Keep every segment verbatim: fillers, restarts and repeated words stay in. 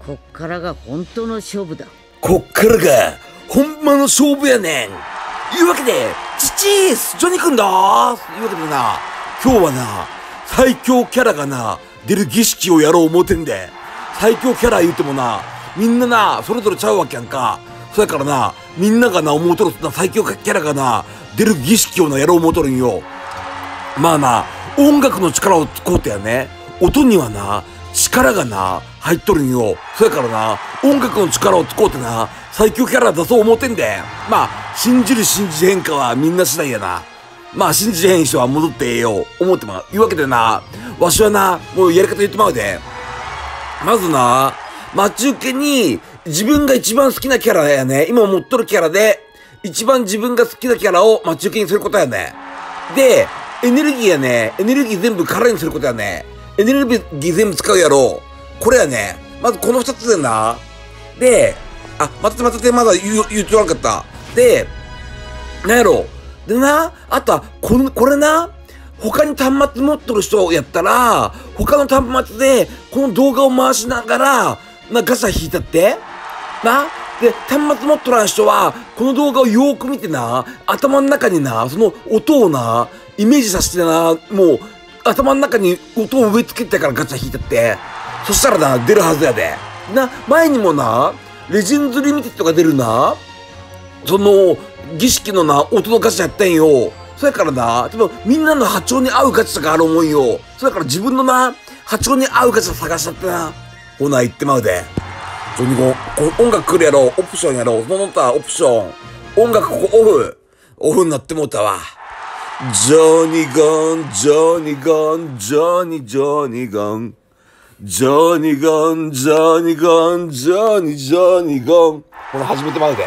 こっからが本当の勝負だ。 こっからが本場の勝負やねん。いうわけで、チチースジョニーくんだーというわけでな、今日はな、最強キャラがな、出る儀式をやろう思うてんで。最強キャラ言うてもな、みんなな、それぞれちゃうわけやんか。そやからな、みんながな、思うとるな、最強キャラがな、出る儀式をな、やろう思うとるんよ。まあな、音楽の力を使うてやね、音にはな、力がな、入っとるんよ。そやからな、音楽の力を使うてな、最強キャラ出そう思うてんで。まあ、信じる信じへんかはみんな次第やな。まあ、信じへん人は戻ってええよ、思ってまう。いうわけでな、わしはな、もうやり方言ってまうで。まずな、待ち受けに、自分が一番好きなキャラやね。今持っとるキャラで、一番自分が好きなキャラを待ち受けにすることやね。で、エネルギーやね。エネルギー全部空にすることやね。エネルギー全部使うやろ。これやね。まずこの二つでな。で、あ、待って待って、まだ言う、言うとらんかった。で、なんやろ。でな、あとは、この、これな、他に端末持っとる人やったら、他の端末で、この動画を回しながら、な、ガサ引いたって。な。で、端末持っとらん人は、この動画をよーく見てな、頭の中にな、その音をな、イメージさせてな、もう、頭の中に音を植え付けてからガチャ引いたって。そしたらな、出るはずやで。な、前にもな、レジェンズリミテッドが出るな、その、儀式のな、音のガチャやったんよ。そやからな、多分みんなの波長に合うガチャがある思うよ。そやから自分のな、波長に合うガチャ探しちゃってな。ほな、言ってまうで。ジョニゴン、こ音楽来るやろ、オプションやろ、その他オプション。音楽ここオフ。オフになってもうたわ。ジョニゴン、ジョニゴン、ジョニ、ジョニゴン。ジョニゴン、ジョニゴン、ジョニ、ジョニゴン。ほら、始めてまうで。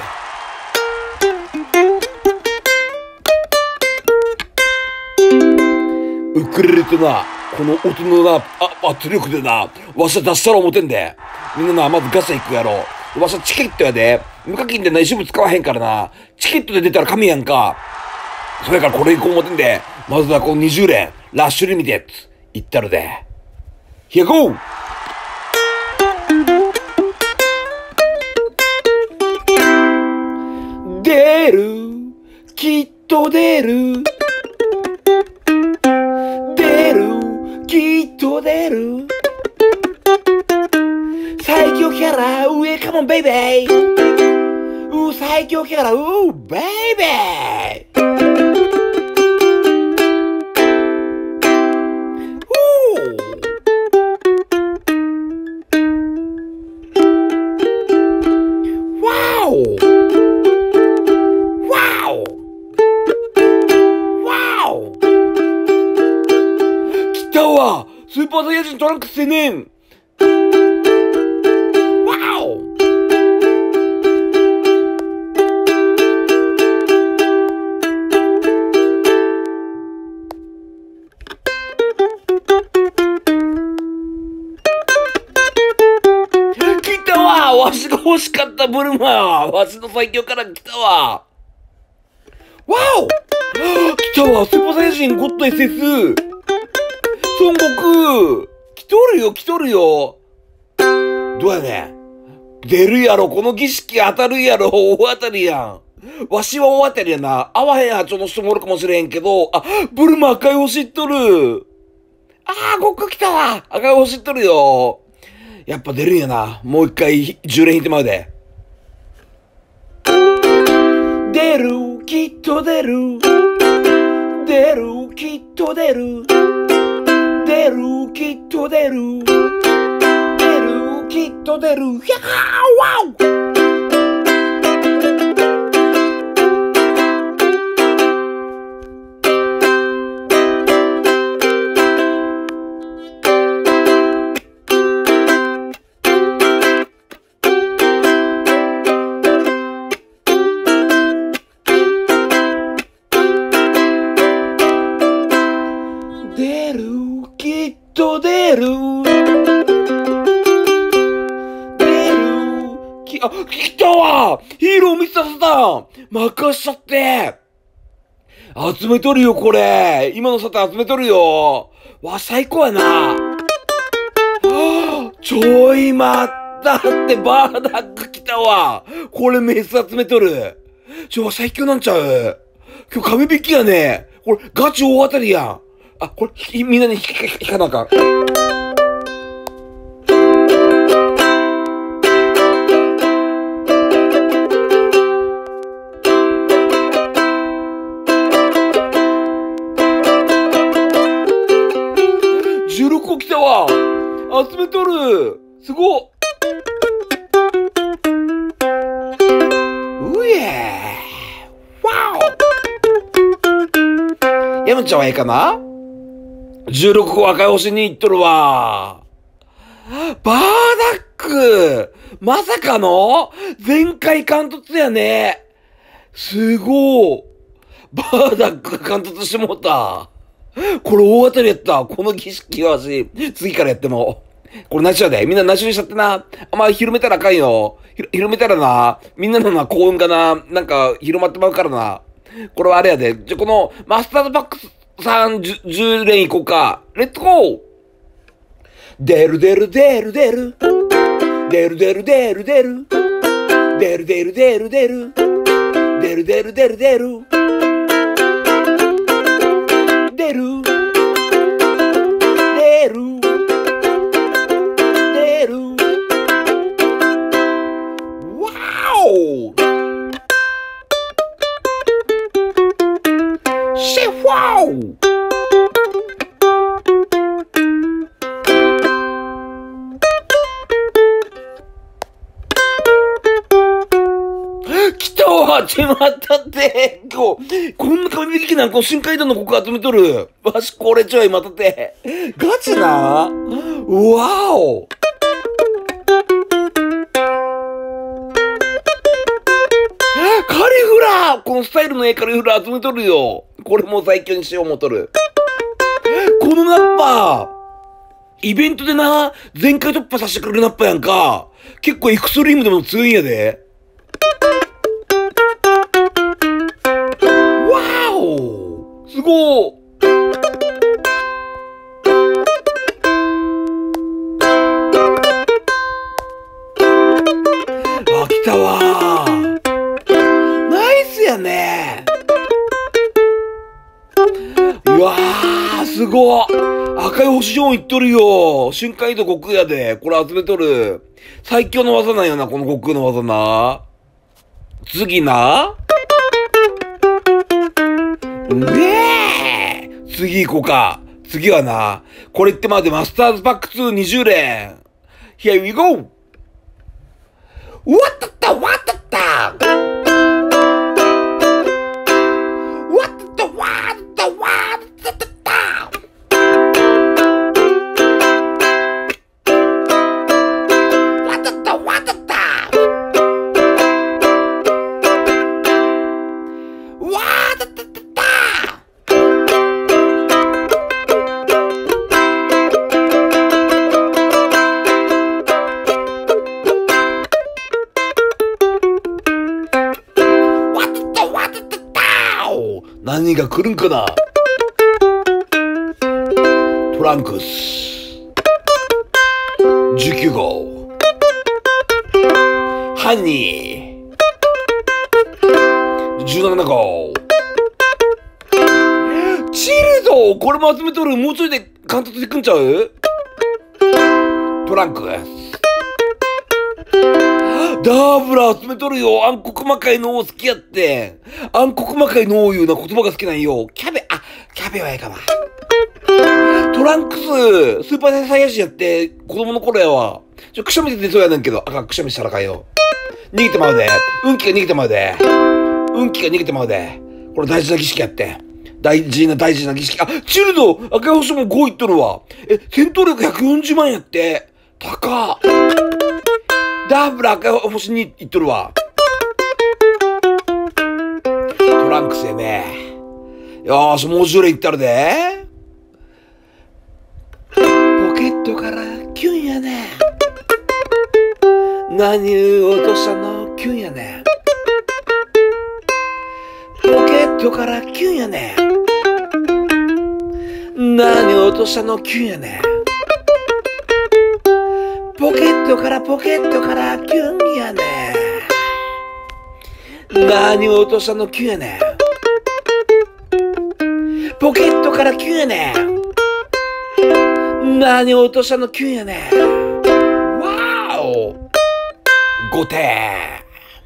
ウクレレとな、この音のな、あ、圧力でな、わしは出したら思ってんで。みんなな、まずガサ行くやろ。わしはチケットやで。無課金でな、一部使わへんからな。チケットで出たら神やんか。それからこれ行こう思ってんで。まずはこのにじゅうれん、ラッシュリミテッド。行ったるで。Here go! 出る、きっと出る。出る、きっと出る。最強キャラ、上カモンベイベー。う、最強キャラ、う、ベイベー。スーパーサイヤ人トランクス青年。ワオ。来たわ。わしが欲しかったブルマー。わしの最強から来たわ。ワオ。来たわ。スーパーサイヤ人ゴッド エスエス。孫悟空来とるよ来とるよ。どうやねん。出るやろ。この儀式当たるやろ。大当たりやん。わしは大当たりやな。合わへん波長の人もおるかもしれへんけど、あ、ブルマ赤い星っとる。あー、悟空来たわ。赤い星っとるよ。やっぱ出るんやな。もう一回じゅうれん引いてまうで。出る、きっと出る。出る、きっと出る。出る、きっと出る。出る、きっと出る。やー、ワオ。出る、きっと出る。出る、き、あ、来たわ。ヒーロー見せたさん任しちゃって。集めとるよ、これ。今のサタン集めとるよ。わ、最高やな。はぁ、ちょい待っったってバーダック来たわ。これメス集めとる。ちょ、最強なんちゃう。今日壁引きやね。これガチ大当たりやん。あ、これ、ひみんなに引か、引かなあかん。じゅうろっこ来たわ。集めとる。すごっ。うえー。わお。山ちゃんはええかな？ じゅうろっ 個赤い星に行っとるわ。バーダックまさかの全開貫突やね。すごい。バーダックが貫突してもうた。これ大当たりやった。この儀式はし、次からやっても。これ内緒やで。みんな内緒にしちゃってな。あんま広めたらあかんよ。ひ広めたらな。みんなのな、幸運がな、なんか広まってまうからな。これはあれやで。じゃ、このマスターズパックさんじゅう連いこうか。レッツゴー。デルデルデルデル。デルデルデルデル。デルデルデルデル。デルデルデルデル。出る出る出るわおシェフワオ来たわ始まったって今日こんな紙引きなんか深海道のここ集めとるわしこれちょいまたってガチなわおカリフラーこのスタイルのええカリフラー集めとるよこれもう最強にしよう思っとるこのナッパーイベントでな全開突破させてくれるナッパーやんか結構エクストリームでも強いんやですごーあ、来たわーナイスやねーうわーすごー赤い星よんいっとるよ瞬間移動悟空やでこれ集めとる最強の技なんやなこの悟空の技な次なうえー次行こうか。次はな、これってまでマスターズパックツーにじゅう連。Here we go! わったったわったったわったったわったわったったわったったわったったわったった何が来るんかなトランクスじゅうきゅう号ハニーじゅうなな号チルドこれも集めとるもうちょいで貫突でくんちゃうトランクスダーブラ集めとるよ暗黒魔界の王好きやって暗黒魔界の王いうな言葉が好きなんよキャベ、あ、キャベはええかなトランクススーパーサイヤ人やって子供の頃やわちょ、くしゃみ出てそうやねんけどあかん、くしゃみしたらかんよ逃げてまうで運気が逃げてまうで運気が逃げてまうでこれ大事な儀式やって大事な大事な儀式あ、チルド赤い星もごいっとるわえ、戦闘力ひゃくよんじゅうまんやって高っダーブラ赤い星に行っとるわトランクスやねよーしもうじゅう連いったるでポケットからキュンやね何落としたのキュンやねポケットからキュンやね何落としたのキュンやねポケットからポケットからキュンやねん。何を落としたのキュンやねん。ポケットからキュンやねん。何を落としたのキュンやねん。わーおごて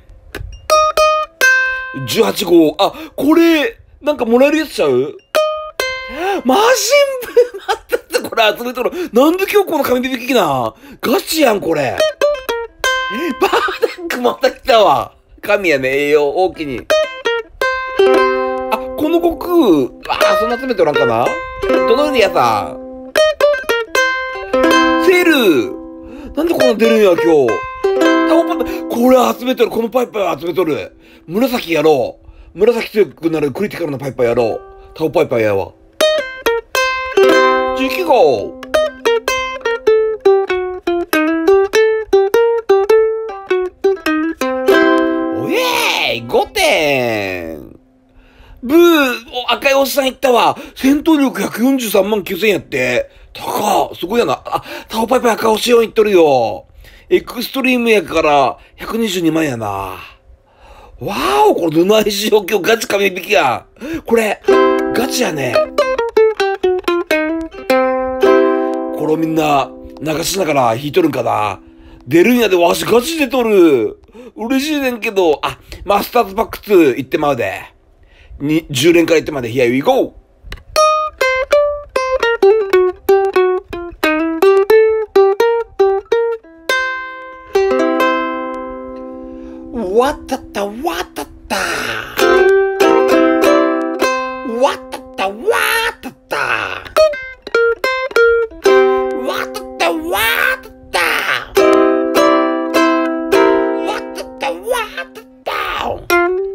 ん。じゅうはち号。あ、これ、なんかもらえるやつちゃう？マシン部待ってってこれ集めとる。なんで今日この紙引きな。ガチやんこれ。バーダックまた来たわ。神やね、栄養大きに。あ、この悟空。あー、そんな集めておらんかな。どのにやさん。セール。なんでこんな出るんや今日。タオパイ、これ集めとる。このパイパイ集めとる。紫やろう。紫強くなるクリティカルなパイパイやろう。タオパイパイやわ。じゅうきゅう号。おえーいごてん。ブー、お赤いおっさんいったわ。戦闘力ひゃくよんじゅうさんまんきゅうせんやって。高っ。すごいやな。あ、タオパイパイ赤押しよんいっとるよ。エクストリームやからひゃくにじゅうにまんやな。わーお、これどないしよう。今日ガチ紙引きや。これ、ガチやね。これみんな流しながら弾いとるんかな。出るんやで、わしガチでとる。嬉しいねんけど、あ、マスターズバックツー行ってまうで。に、じゅう連から行ってまうで。Here we go! わたたわたたわたたわたたわたたわたたわたたわたたわ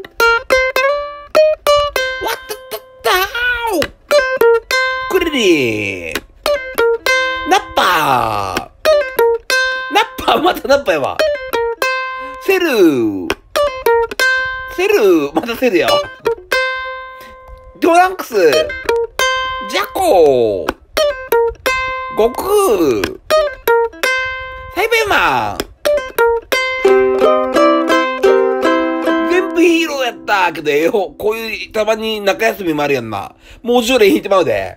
たたたくりりナッパーナッパーまたナッパーやわ。セルセルまたセルや。ドランクスジャコ悟空サイベーマン全部ヒーローやったけどええよ。こういうたまに中休みもあるやんな。もうじゅう連引いてまうで。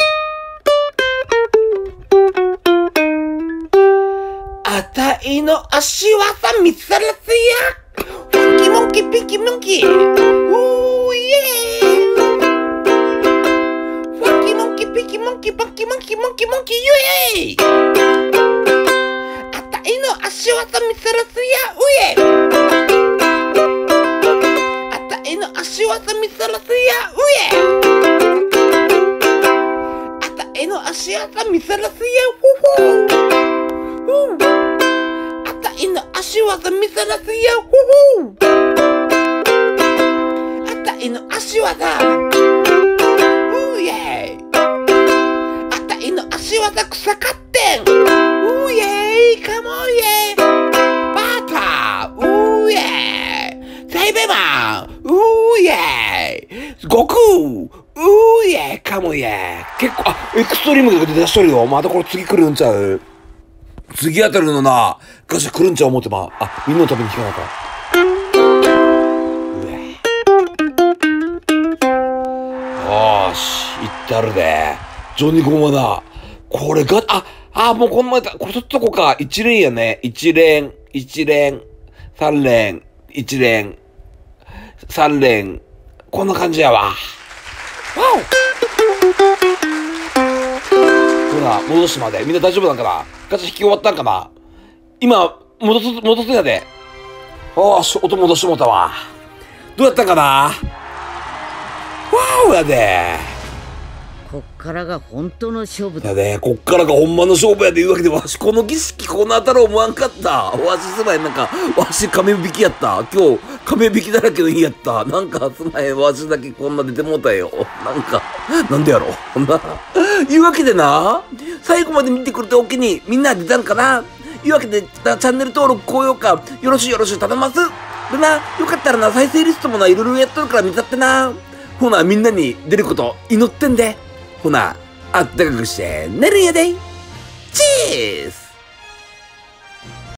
あたいの足技見せらせや。ファンキーモンキーピンキーモンキー。うーイエー。ファンキーモンキーピンキーモンキーパンキーモンキーモンキーモンキーイエーイ。あたいの足技見せらせや。うえ。あたいの足技見せらせや。うえ。あたいの足技見せらせや。ほほ。あたいの足技見せらせや。ほほ。あたいの足技。うイェイ。あたいの足技草かってん。うイェイ。カモンイェイ。バーター。うイェイ。サイベマン。うイェイ。悟空。うイェイ。カモンイェイ。結構、あ、エクストリームが出しとるよ。またこれ次来るんちゃう？次あたりのな、ガシャ来るんちゃう思ってま。あ、みんなのために聞かなかった。よーし、いってあるで。ジョニーゴマだ。これが、あ、あ、もうこの前だ。これ取っとこうか。一連やね。一連、一連、三連、一連、三連。こんな感じやわ。わお。ほら、戻してまで。みんな大丈夫なんかな？ガチャ引き終わったんかな？今、戻す、戻すんやで。おーし、音戻してもうたわ。どうやったんかな？わーおやで。 こっからが本当の勝負だ。 やで、こっからがほんまの勝負やでいうわけで、わしこの儀式こうなったら思わんかった。わしすまへん、なんか、わし亀引きやった。今日、亀引きだらけの日やった。なんかすまへん、わしだけこんな出てもうたよ。なんか、なんでやろ。ほんな。いうわけでな、最後まで見てくれておきに、みんな出たんかな。いうわけで、チャンネル登録、高評価、よろしいよろしい、頼ます。でな、よかったらな、再生リストもな、いろいろやっとるから見たってな。ほな、みんなに出ること祈ってんで。ほな、あったかくして寝るんやで。チーズ